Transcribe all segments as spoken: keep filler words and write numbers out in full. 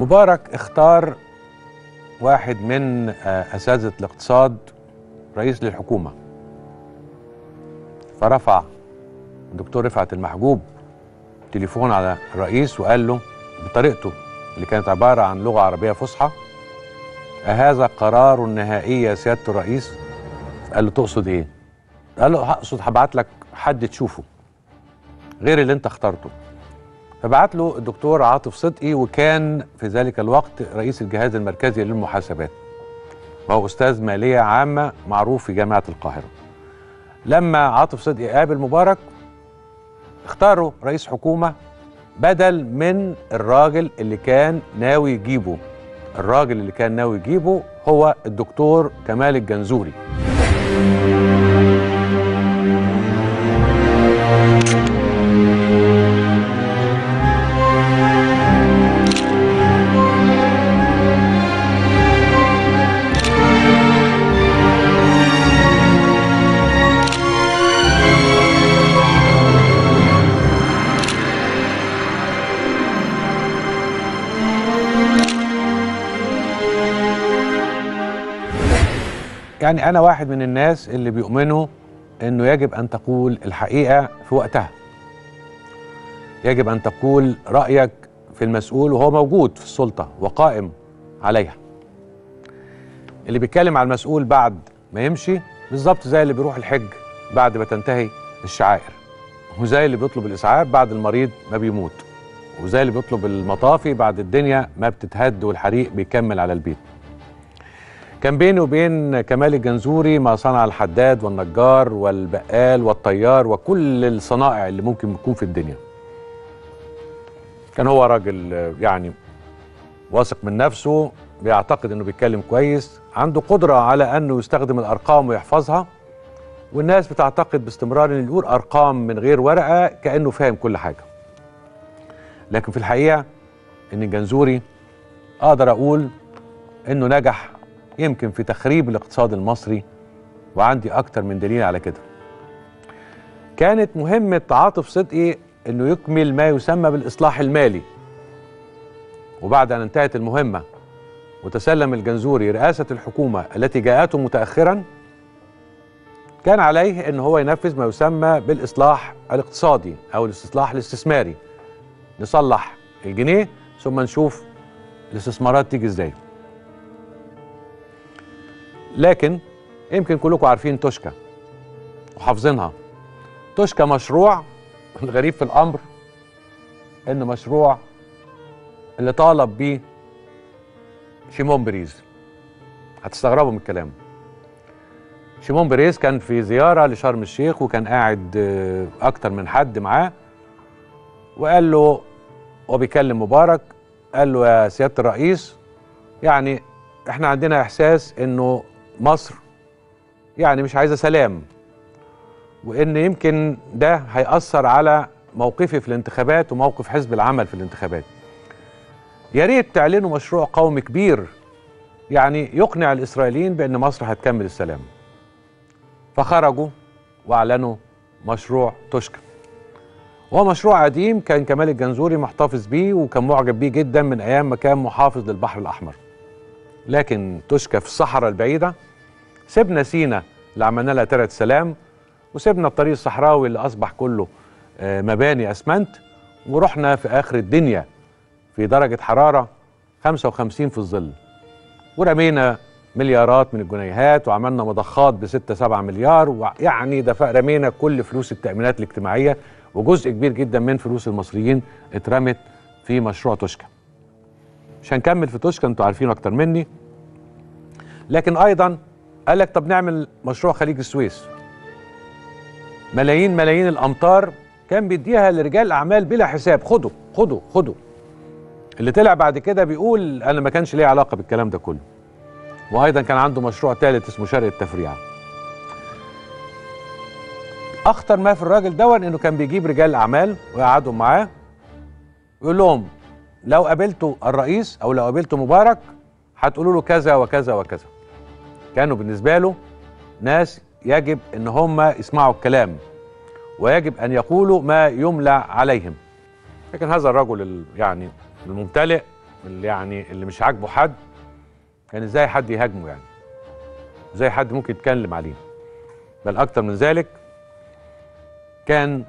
مبارك اختار واحد من أساتذة الاقتصاد رئيس للحكومة، فرفع الدكتور رفعت المحجوب تليفون على الرئيس وقال له بطريقته اللي كانت عبارة عن لغة عربية فصحى: أهذا قرار نهائي يا سيادة الرئيس؟ قال له تقصد ايه؟ قال له هقصد هبعت لك حد تشوفه غير اللي انت اخترته. فبعت له الدكتور عاطف صدقي، وكان في ذلك الوقت رئيس الجهاز المركزي للمحاسبات، وهو أستاذ مالية عامة معروف في جامعة القاهرة. لما عاطف صدقي قابل مبارك اختاروا رئيس حكومة بدل من الراجل اللي كان ناوي يجيبه. الراجل اللي كان ناوي يجيبه هو الدكتور كمال الجنزوري. يعني أنا واحد من الناس اللي بيؤمنوا إنه يجب أن تقول الحقيقة في وقتها. يجب أن تقول رأيك في المسؤول وهو موجود في السلطة وقائم عليها. اللي بيتكلم على المسؤول بعد ما يمشي بالظبط زي اللي بيروح الحج بعد ما تنتهي الشعائر، وزي اللي بيطلب الإسعاف بعد المريض ما بيموت، وزي اللي بيطلب المطافي بعد الدنيا ما بتتهد والحريق بيكمل على البيت. كان بيني وبين كمال الجنزوري ما صنع الحداد والنجار والبقال والطيار وكل الصنائع اللي ممكن يكون في الدنيا. كان هو راجل يعني واثق من نفسه، بيعتقد انه بيتكلم كويس، عنده قدرة على انه يستخدم الارقام ويحفظها، والناس بتعتقد باستمرار ان يقول ارقام من غير ورقة كأنه فاهم كل حاجة. لكن في الحقيقة ان الجنزوري اقدر اقول انه نجح يمكن في تخريب الاقتصاد المصري، وعندي أكتر من دليل على كده. كانت مهمة عاطف صدقي إنه يكمل ما يسمى بالإصلاح المالي، وبعد أن انتهت المهمة وتسلم الجنزوري رئاسة الحكومة التي جاءته متأخرا، كان عليه إن هو ينفذ ما يسمى بالإصلاح الاقتصادي أو الإصلاح الاستثماري. نصلح الجنيه ثم نشوف الاستثمارات تيجي إزاي. لكن يمكن كلكم عارفين توشكا وحافظينها. توشكا مشروع الغريب في الأمر إنه مشروع اللي طالب بيه شيمون بريز. هتستغربوا من الكلام. شيمون بريز كان في زيارة لشرم الشيخ، وكان قاعد أكتر من حد معاه، وقال له وبيكلم مبارك، قال له يا سيادة الرئيس، يعني احنا عندنا إحساس إنه مصر يعني مش عايزة سلام، وإن يمكن ده هيأثر على موقفي في الانتخابات وموقف حزب العمل في الانتخابات. يا ريت تعلنوا مشروع قومي كبير يعني يقنع الإسرائيليين بأن مصر هتكمل السلام. فخرجوا وأعلنوا مشروع توشكا. وهو مشروع قديم كان كمال الجنزوري محتفظ بيه وكان معجب بيه جدا من أيام ما كان محافظ للبحر الأحمر. لكن توشكا في الصحراء البعيدة، سيبنا سينا اللي عملنا لها ترعة سلام، وسيبنا الطريق الصحراوي اللي أصبح كله مباني أسمنت، ورحنا في آخر الدنيا في درجة حرارة خمسة وخمسين في الظل، ورمينا مليارات من الجنيهات وعملنا مضخات بستة سبعة مليار، ويعني دفع رمينا كل فلوس التأمينات الاجتماعية، وجزء كبير جدا من فلوس المصريين اترمت في مشروع توشكا. مش هنكمل في توشكا، انتوا عارفين اكتر مني. لكن ايضا قال لك طب نعمل مشروع خليج السويس. ملايين ملايين الامتار كان بيديها لرجال اعمال بلا حساب، خدوا خدوا خدوا. اللي طلع بعد كده بيقول انا ما كانش ليه علاقه بالكلام ده كله. وايضا كان عنده مشروع ثالث اسمه شرق التفريعه. اخطر ما في الراجل دون انه كان بيجيب رجال اعمال ويقعدوا معاه ويقول لهم لو قابلتوا الرئيس او لو قابلتوا مبارك هتقولوا له كذا وكذا وكذا. كانوا بالنسبه له ناس يجب ان هم يسمعوا الكلام ويجب ان يقولوا ما يملى عليهم. لكن هذا الرجل يعني الممتلئ اللي يعني اللي مش عاجبه حد كان ازاي حد يهاجمه، يعني ازاي حد ممكن يتكلم عليه. بل اكتر من ذلك كان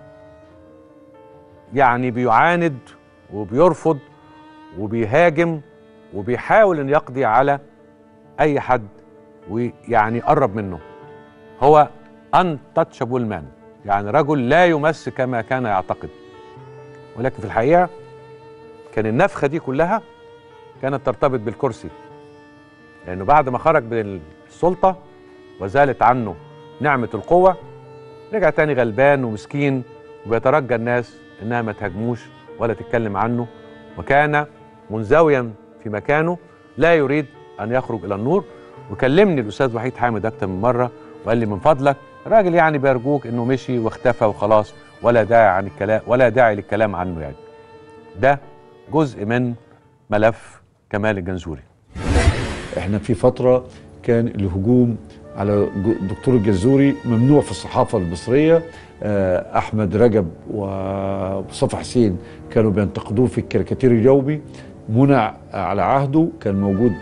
يعني بيعاند وبيرفض وبيهاجم وبيحاول ان يقضي على اي حد ويعني يقرب منه. هو untouchable man، يعني رجل لا يمس كما كان يعتقد. ولكن في الحقيقة كان النفخة دي كلها كانت ترتبط بالكرسي، لأنه بعد ما خرج من السلطة وزالت عنه نعمة القوة رجع تاني غلبان ومسكين وبيترجى الناس إنها ما تهاجموش ولا تتكلم عنه، وكان منزويا في مكانه لا يريد أن يخرج إلى النور. وكلمني الأستاذ وحيد حامد أكتر من مرة وقال لي من فضلك راجل يعني بيرجوك إنه مشي واختفى وخلاص، ولا داعي عن الكلام ولا داعي للكلام عنه. يعني ده جزء من ملف كمال الجنزوري. احنا في فترة كان الهجوم على الدكتور الجنزوري ممنوع في الصحافة المصرية. أحمد رجب ومصطفى حسين كانوا بينتقدوه في الكاريكاتير اليومي، منع على عهده، كان موجود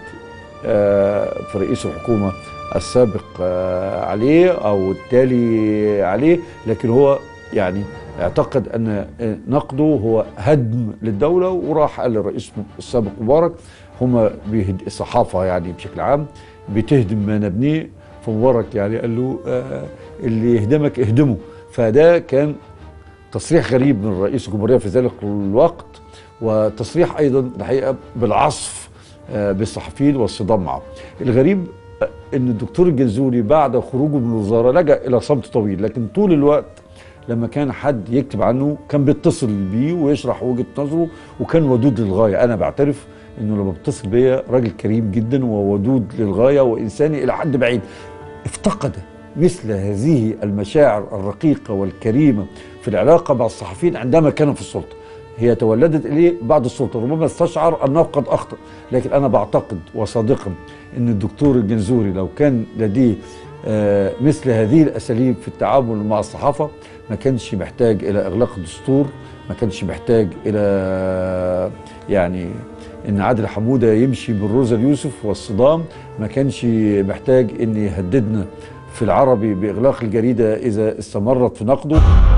في رئيس الحكومة السابق عليه أو التالي عليه، لكن هو يعني اعتقد أن نقده هو هدم للدولة، وراح قال للرئيس السابق مبارك هم بيهد الصحافة يعني بشكل عام بتهدم ما نبنيه، فمبارك يعني قال له آه اللي يهدمك اهدمه. فده كان تصريح غريب من رئيس الجمهورية في ذلك الوقت، وتصريح أيضا الحقيقة بالعصف آه بالصحفيين والصدام معه. الغريب أن الدكتور الجنزوري بعد خروجه من الوزارة لجأ إلى صمت طويل، لكن طول الوقت لما كان حد يكتب عنه كان بيتصل بيه ويشرح وجهة نظره، وكان ودود للغاية. أنا بعترف انه لما بيتصل بيا راجل كريم جدا وودود للغايه وانساني الى حد بعيد. افتقد مثل هذه المشاعر الرقيقه والكريمه في العلاقه مع الصحفيين عندما كان في السلطه. هي تولدت اليه بعد السلطه، ربما استشعر انه قد اخطا، لكن انا بعتقد وصادقا ان الدكتور الجنزوري لو كان لديه آه مثل هذه الاساليب في التعامل مع الصحافه ما كانش محتاج الى اغلاق الدستور، ما كانش محتاج الى يعني ان عادل حموده يمشي بالروزا اليوسف والصدام، ما كانش محتاج ان يهددنا في العربي باغلاق الجريده اذا استمرت في نقده.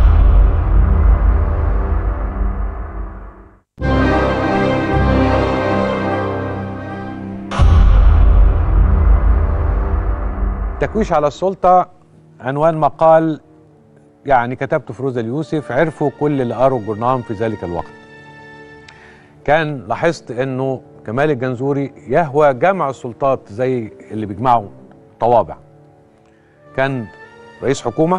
تكويش على السلطه عنوان مقال يعني كتبته في روزا اليوسف، عرفوا كل اللي قروا الجورنال في ذلك الوقت. كان لاحظت انه كمال الجنزوري يهوى جمع السلطات زي اللي بيجمعوا طوابع. كان رئيس حكومة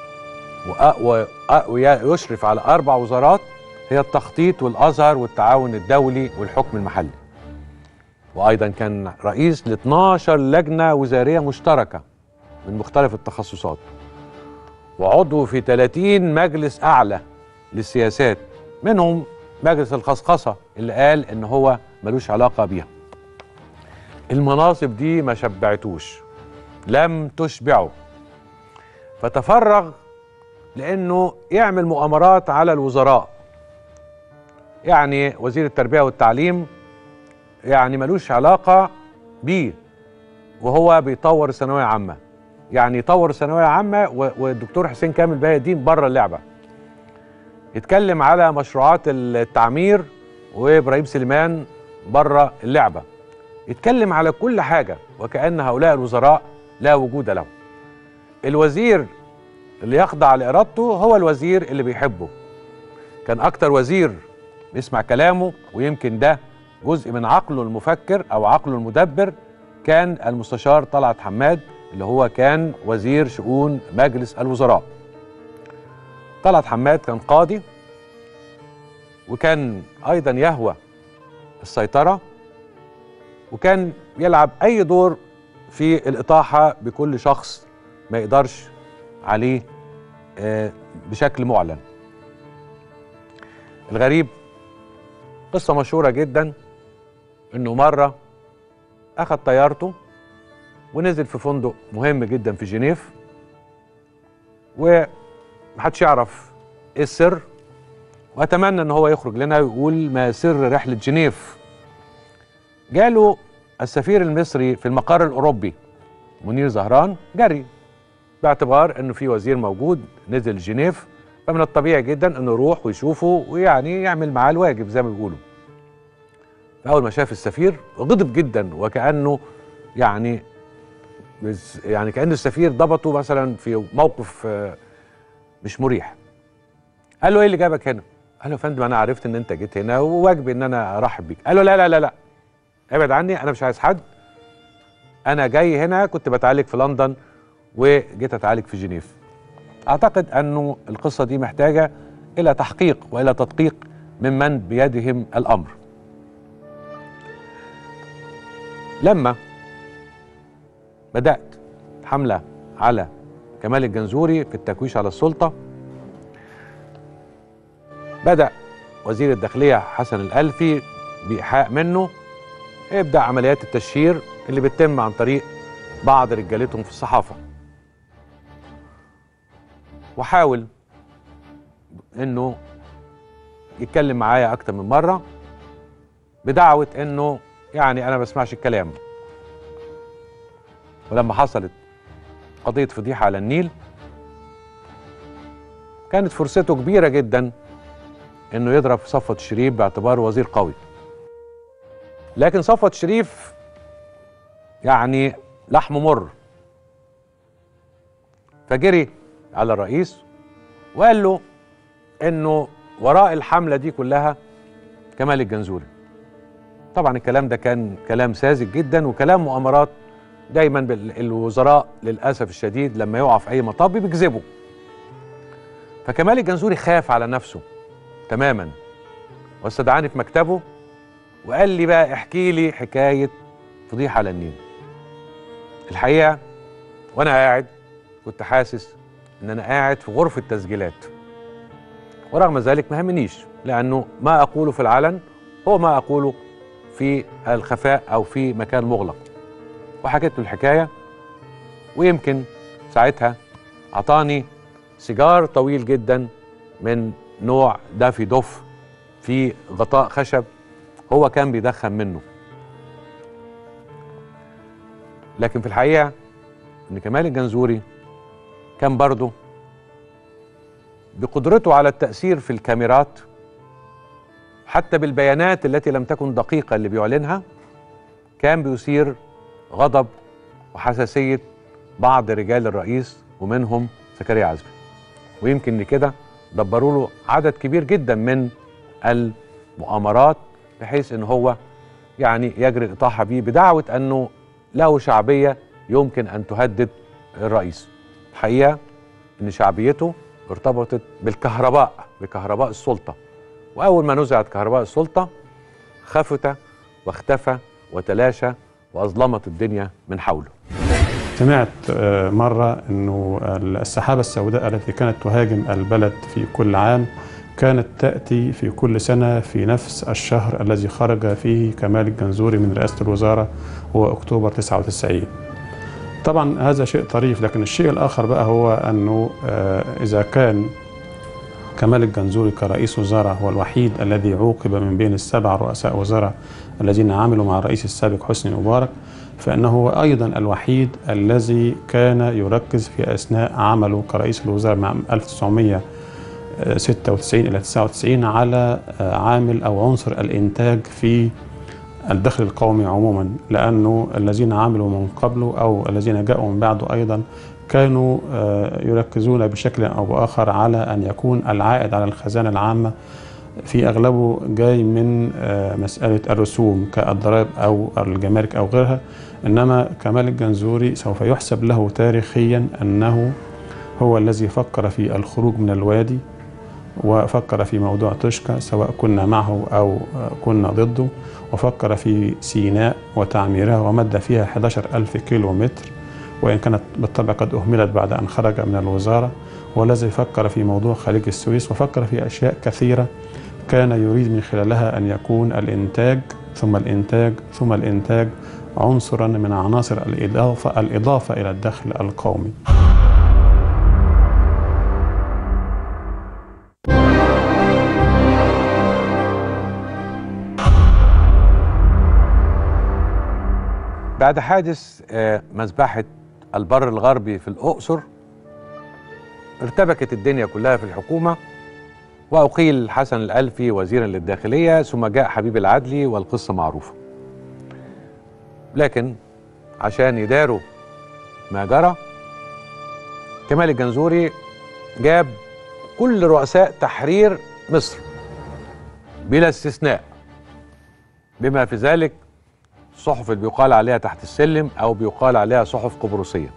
ويشرف على أربع وزارات هي التخطيط والأزهر والتعاون الدولي والحكم المحلي. وأيضا كان رئيس ل اثناشر لجنة وزارية مشتركة من مختلف التخصصات، وعضو في ثلاثين مجلس أعلى للسياسات، منهم مجلس الخصخصة اللي قال إن هو ملوش علاقة بيها. المناصب دي ما شبعتوش، لم تشبعه، فتفرغ لأنه يعمل مؤامرات على الوزراء. يعني وزير التربية والتعليم يعني ملوش علاقة بيه وهو بيطور الثانوية عامة، يعني يطور الثانوية عامة والدكتور حسين كامل بهاء الدين بره اللعبة. يتكلم على مشروعات التعمير وإبراهيم سليمان بره اللعبة. يتكلم على كل حاجة وكأن هؤلاء الوزراء لا وجود لهم. الوزير اللي يخضع لإرادته هو الوزير اللي بيحبه. كان أكتر وزير بيسمع كلامه، ويمكن ده جزء من عقله المفكر أو عقله المدبر، كان المستشار طلعت حماد اللي هو كان وزير شؤون مجلس الوزراء. طلعت حماد كان قاضي، وكان أيضا يهوى السيطرة، وكان يلعب أي دور في الإطاحة بكل شخص ما يقدرش عليه بشكل معلن. الغريب قصة مشهورة جدا إنه مرة أخذ طيارته ونزل في فندق مهم جدا في جنيف، ومحدش يعرف إيه السر، وأتمنى إن هو يخرج لنا ويقول ما سر رحلة جنيف. جاله السفير المصري في المقر الأوروبي منير زهران جري، باعتبار انه في وزير موجود نزل جنيف، فمن الطبيعي جدا انه يروح ويشوفه ويعني يعمل معاه الواجب زي ما بيقولوا. فاول ما شاف السفير غضب جدا، وكانه يعني يعني كأن السفير ضبطه مثلا في موقف مش مريح. قال له ايه اللي جابك هنا؟ قال له يا فندم انا عرفت ان انت جيت هنا وواجبي ان انا ارحب بيك. قال له لا لا لا لا ابعد عني، انا مش عايز حد، انا جاي هنا كنت بتعالج في لندن وجيت اتعالج في جنيف. اعتقد انه القصه دي محتاجه الى تحقيق والى تدقيق ممن بيدهم الامر. لما بدات حمله على كمال الجنزوري في التكويش على السلطه، بدا وزير الداخليه حسن الألفي بايحاء منه يبدا عمليات التشهير اللي بتتم عن طريق بعض رجالتهم في الصحافه. وحاول انه يتكلم معايا اكتر من مره بدعوه انه يعني انا ما بسمعش الكلام. ولما حصلت قضيه فضيحه على النيل كانت فرصته كبيره جدا انه يضرب صفوت الشريف باعتباره وزير قوي. لكن صفوت الشريف يعني لحمه مر، فجري على الرئيس وقال له انه وراء الحمله دي كلها كمال الجنزوري. طبعا الكلام ده كان كلام ساذج جدا وكلام مؤامرات. دايما الوزراء للاسف الشديد لما يقع في اي مطب بيكذبوا. فكمال الجنزوري خاف على نفسه تماما واستدعاني في مكتبه وقال لي بقى احكي لي حكايه فضيحه على النيل. الحقيقه وانا قاعد كنت حاسس ان انا قاعد في غرفه تسجيلات، ورغم ذلك ما همنيش، لانه ما اقوله في العلن هو ما اقوله في الخفاء او في مكان مغلق. وحكيت له الحكايه، ويمكن ساعتها اعطاني سيجار طويل جدا من نوع دافي دوف في غطاء خشب هو كان بيدخن منه. لكن في الحقيقه ان كمال الجنزوري كان برضه بقدرته على التأثير في الكاميرات حتى بالبيانات التي لم تكن دقيقة اللي بيعلنها، كان بيثير غضب وحساسية بعض رجال الرئيس ومنهم زكريا عزمي. ويمكن لكده دبروا له عدد كبير جدا من المؤامرات بحيث ان هو يعني يجري الإطاحة بيه بدعوة انه له شعبية يمكن ان تهدد الرئيس. الحقيقة ان شعبيته ارتبطت بالكهرباء، بكهرباء السلطة، وأول ما نزعت كهرباء السلطة خفت واختفى وتلاشى وأظلمت الدنيا من حوله. سمعت مرة أنه السحابة السوداء التي كانت تهاجم البلد في كل عام كانت تأتي في كل سنة في نفس الشهر الذي خرج فيه كمال الجنزوري من رئاسة الوزارة، هو أكتوبر تسعة وتسعين. طبعا هذا شيء طريف، لكن الشيء الآخر بقى هو أنه إذا كان كمال الجنزوري كرئيس وزراء هو الوحيد الذي عوقب من بين السبع رؤساء وزراء الذين عملوا مع الرئيس السابق حسني مبارك، فإنه هو أيضا الوحيد الذي كان يركز في أثناء عمله كرئيس الوزراء مع ألف وتسعمائة وستة وتسعين إلى تسعة وتسعين على عامل أو عنصر الإنتاج في الدخل القومي عموما، لأنه الذين عملوا من قبله أو الذين جاءوا من بعده أيضا كانوا يركزون بشكل أو بآخر على أن يكون العائد على الخزانة العامة في أغلبه جاي من مسألة الرسوم كالضرائب أو الجمارك أو غيرها. إنما كمال الجنزوري سوف يحسب له تاريخيا أنه هو الذي فكر في الخروج من الوادي وفكر في موضوع توشكا سواء كنا معه أو كنا ضده، وفكر في سيناء وتعميرها ومد فيها أحد عشر ألف كيلو متر، وإن كانت بالطبع قد أهملت بعد أن خرج من الوزارة، والذي فكر في موضوع خليج السويس وفكر في أشياء كثيرة كان يريد من خلالها أن يكون الإنتاج ثم الإنتاج ثم الإنتاج عنصرا من عناصر الإضافة, الإضافة إلى الدخل القومي. بعد حادث مذبحة البر الغربي في الأقصر ارتبكت الدنيا كلها في الحكومة، وأقيل حسن الألفي وزيرا للداخلية، ثم جاء حبيب العدلي والقصة معروفة. لكن عشان يداروا ما جرى، كمال الجنزوري جاب كل رؤساء تحرير مصر بلا استثناء، بما في ذلك الصحف اللي بيقال عليها تحت السلم أو بيقال عليها صحف قبرصية،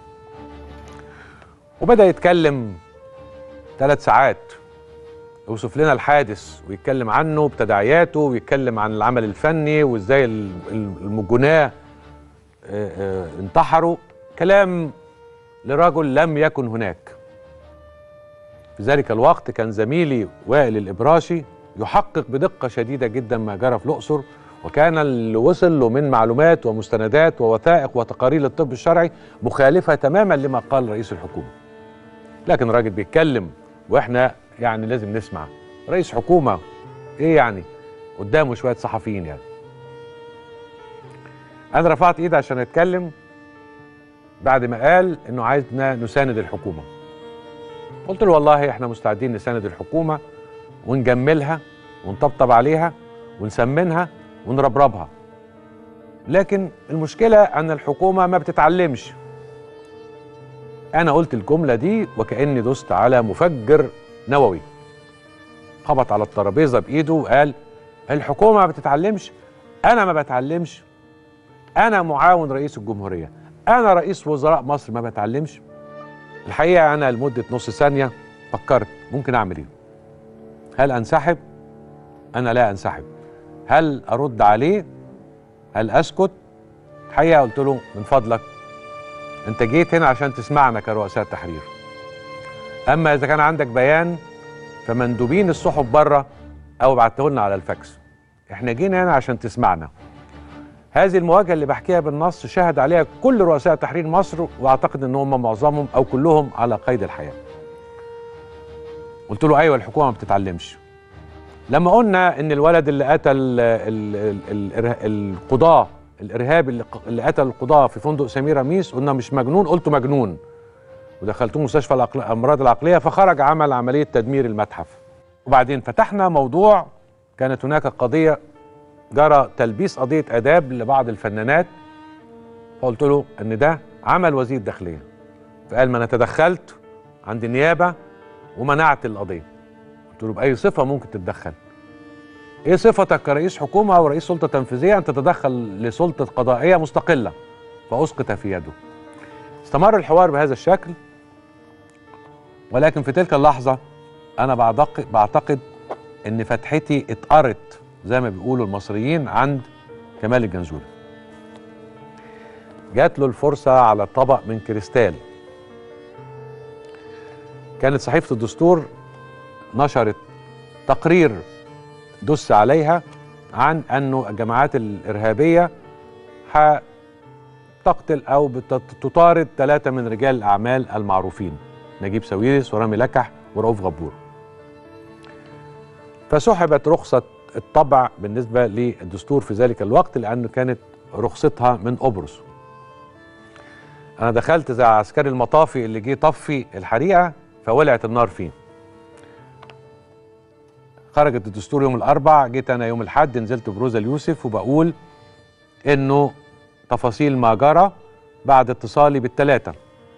وبدأ يتكلم ثلاث ساعات يوصف لنا الحادث ويتكلم عنه بتداعياته، ويتكلم عن العمل الفني وازاي الجناه انتحروا. كلام لرجل لم يكن هناك. في ذلك الوقت كان زميلي وائل الإبراشي يحقق بدقة شديدة جدا ما جرى في الأقصر، وكان اللي وصل له من معلومات ومستندات ووثائق وتقارير للطب الشرعي مخالفة تماما لما قال رئيس الحكومة. لكن الراجل بيتكلم واحنا يعني لازم نسمع. رئيس حكومة ايه يعني؟ قدامه شوية صحفيين يعني. انا رفعت ايدي عشان اتكلم بعد ما قال انه عايزنا نساند الحكومة. قلت له والله احنا مستعدين نساند الحكومة ونجملها ونطبطب عليها ونسمنها ونربربها، لكن المشكلة ان الحكومة ما بتتعلمش. انا قلت الجملة دي وكأني دست على مفجر نووي. خبط على الترابيزة بايده وقال الحكومة ما بتتعلمش، انا ما بتعلمش، انا معاون رئيس الجمهورية، انا رئيس وزراء مصر ما بتعلمش. الحقيقة انا لمدة نص ثانية فكرت ممكن اعمل ايه؟ هل انسحب؟ انا لا انسحب. هل ارد عليه؟ هل اسكت؟ الحقيقة قلت له من فضلك انت جيت هنا عشان تسمعنا كرؤساء تحرير، اما اذا كان عندك بيان فمندوبين الصحف بره او ابعته لنا على الفاكس. احنا جينا هنا عشان تسمعنا. هذه المواجهه اللي بحكيها بالنص شهد عليها كل رؤساء تحرير مصر، واعتقد ان هم معظمهم او كلهم على قيد الحياه. قلت له ايوه الحكومه ما بتتعلمش. لما قلنا ان الولد اللي قتل القضاه الارهابي اللي قتل القضاه في فندق سمير رميس قلنا مش مجنون، قلته مجنون ودخلتوه مستشفى الامراض العقليه، فخرج عمل عمليه تدمير المتحف. وبعدين فتحنا موضوع، كانت هناك قضيه جرى تلبيس قضيه اداب لبعض الفنانات، فقلت له ان ده عمل وزير الداخليه، فقال ما انا تدخلت عند النيابه ومنعت القضيه. قلت له باي صفه ممكن تتدخل؟ ايه صفتك كرئيس حكومه او رئيس سلطه تنفيذيه ان تتدخل لسلطه قضائيه مستقله؟ فاسقط في يده. استمر الحوار بهذا الشكل، ولكن في تلك اللحظه انا بعتقد بعتقد ان فتحتي اتقرت زي ما بيقولوا المصريين عند كمال الجنزوري. جات له الفرصه على طبق من كريستال. كانت صحيفه الدستور نشرت تقرير دس عليها عن انه الجماعات الارهابيه هتقتل او بتطارد ثلاثه من رجال الاعمال المعروفين، نجيب ساويرس ورامي لكح ورؤوف غبور. فسحبت رخصه الطبع بالنسبه للدستور في ذلك الوقت لانه كانت رخصتها من قبرص. انا دخلت زي عسكري المطافي اللي جه طفي الحريقه فولعت النار فيه. خرجت الدستور يوم الاربع، جيت انا يوم الاحد نزلت بروزا اليوسف وبقول انه تفاصيل ما جرى بعد اتصالي بالثلاثه.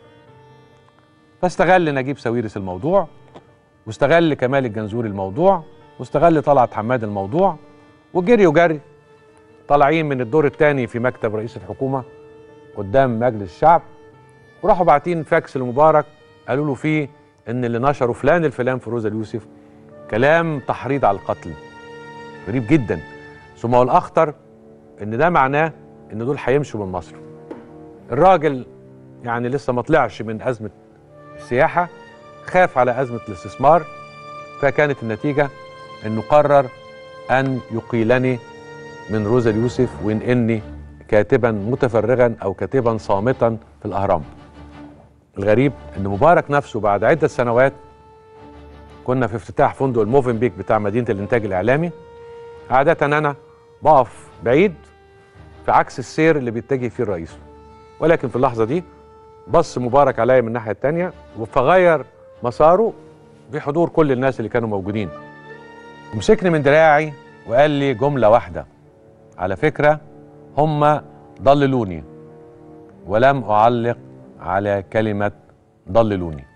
فاستغل نجيب ساويرس الموضوع، واستغل كمال الجنزوري الموضوع، واستغل طلعت حماد الموضوع، وجري وجري طالعين من الدور الثاني في مكتب رئيس الحكومه قدام مجلس الشعب، وراحوا باعتين فاكس لمبارك قالوا له فيه ان اللي نشره فلان الفلان في روزا اليوسف كلام تحريض على القتل. غريب جدا. ثم والاخطر ان ده معناه ان دول هيمشوا من مصر. الراجل يعني لسه ما طلعش من ازمه السياحه، خاف على ازمه الاستثمار، فكانت النتيجه انه قرر ان يقيلني من روزا اليوسف وينقلني كاتبا متفرغا او كاتبا صامتا في الاهرام. الغريب ان مبارك نفسه بعد عده سنوات كنا في افتتاح فندق الموفنبيك بتاع مدينه الانتاج الاعلامي، عاده انا بقف بعيد في عكس السير اللي بيتجه فيه الرئيس. ولكن في اللحظه دي بص مبارك عليا من الناحيه الثانيه فغير مساره بحضور كل الناس اللي كانوا موجودين. مسكني من دراعي وقال لي جمله واحده: على فكره هم ضللوني. ولم اعلق على كلمه ضللوني.